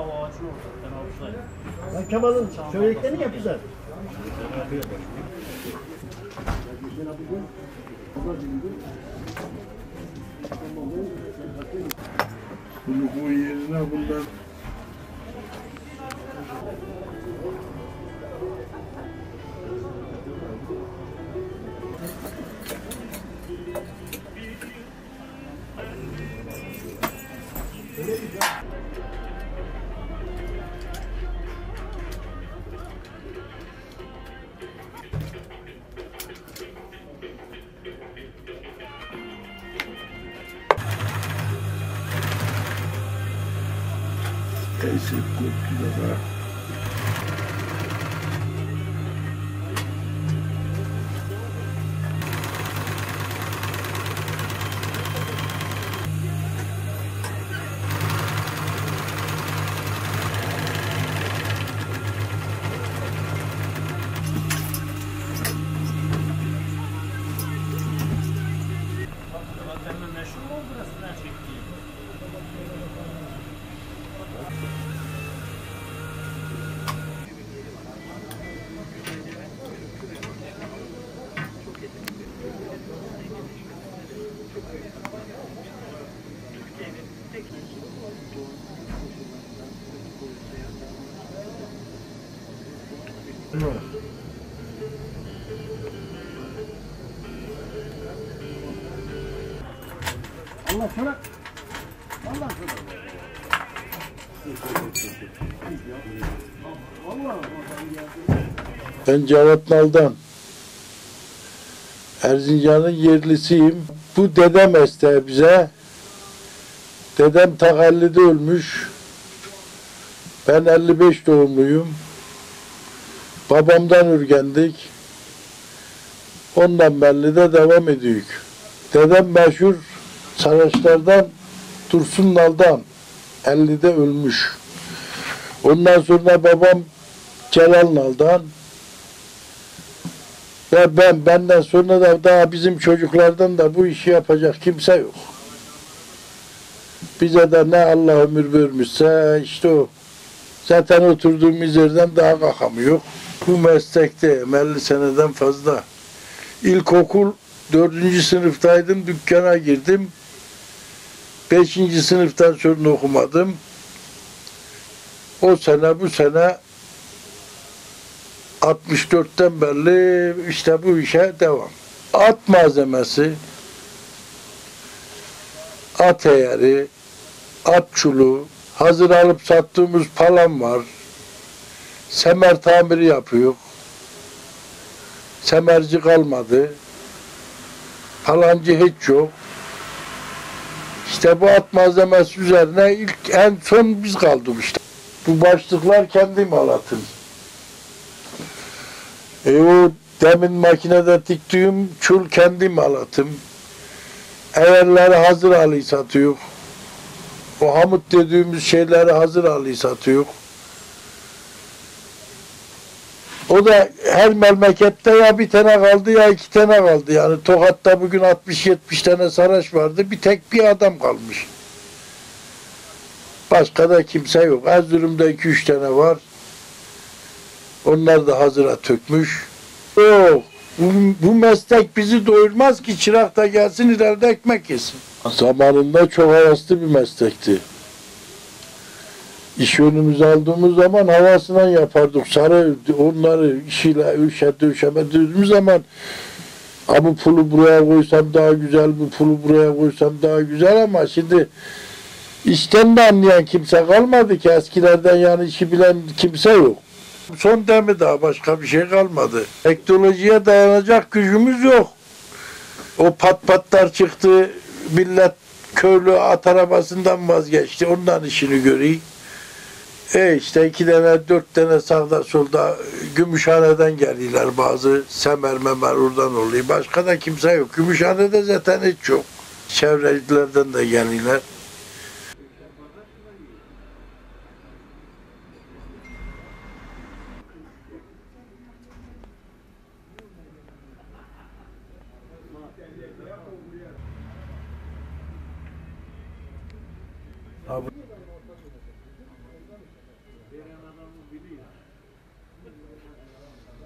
Lan Kemal'ın söylediklerini mi yapacağız? Bu yerine bundan esip koktular. Allah sana. Allah sana. Ben Cevat Nal'dan, Erzincan'ın yerlisiyim. Bu dedem mesleği bize. Dedem takallide ölmüş. Ben 55 doğumluyum. Babamdan ürgendik. Ondan belli de devam ediyoruz. Dedem meşhur Saraçlar'dan, Dursun Nal'dan 50'de ölmüş. Ondan sonra babam Celal Nal'dan ve benden sonra da daha bizim çocuklardan da bu işi yapacak kimse yok. Bize de ne Allah ömür vermişse işte o. Zaten oturduğumuz yerden daha kalkamıyor. Bu meslekteyim 50 seneden fazla. İlkokul 4. sınıftaydım, dükkana girdim. 5. sınıftan sonra okumadım. O sene bu sene 64'ten beri işte bu işe devam. At malzemesi, at eğeri, at çulu, hazır alıp sattığımız palam var. Semer tamiri yapıyor. Semerci kalmadı. Palancı hiç yok. İşte bu at malzemesi üzerine en son biz kaldık işte. Bu başlıklar kendi imalatım. O demin makinede diktiğim çul kendi imalatım. Eğerleri hazır halıyı satıyor. O hamut dediğimiz şeyleri hazır halıyı satıyor. O da her memlekette ya bir tane kaldı ya 2 tane kaldı. Yani Tokat'ta bugün 60-70 tane saraç vardı. Bir tek bir adam kalmış. Başka da kimse yok. Erzurum'da 2-3 tane var. Onlar da hazıra tökmüş. Yok. Bu meslek bizi doyurmaz ki çırak da gelsin ileride ekmek yesin. Zamanında çok havaslı bir meslekti. İşi önümüze aldığımız zaman havasından yapardık. Sarı onları işiyle üşemediğimiz zaman bu pulu buraya koysam daha güzel, bu pulu buraya koysam daha güzel ama şimdi işten de anlayan kimse kalmadı ki eskilerden yani işi bilen kimse yok. Son demi daha başka bir şey kalmadı. Teknolojiye dayanacak gücümüz yok. O patlar çıktı, millet köylü at arabasından vazgeçti. Ondan işini göreyim. İşte 2 tane 4 tane sağda solda Gümüşhane'den geliyorlar bazı. Semer memer oradan oluyor. Başka da kimse yok. Gümüşhane'de zaten hiç yok. Çevrecilerden de geliyorlar.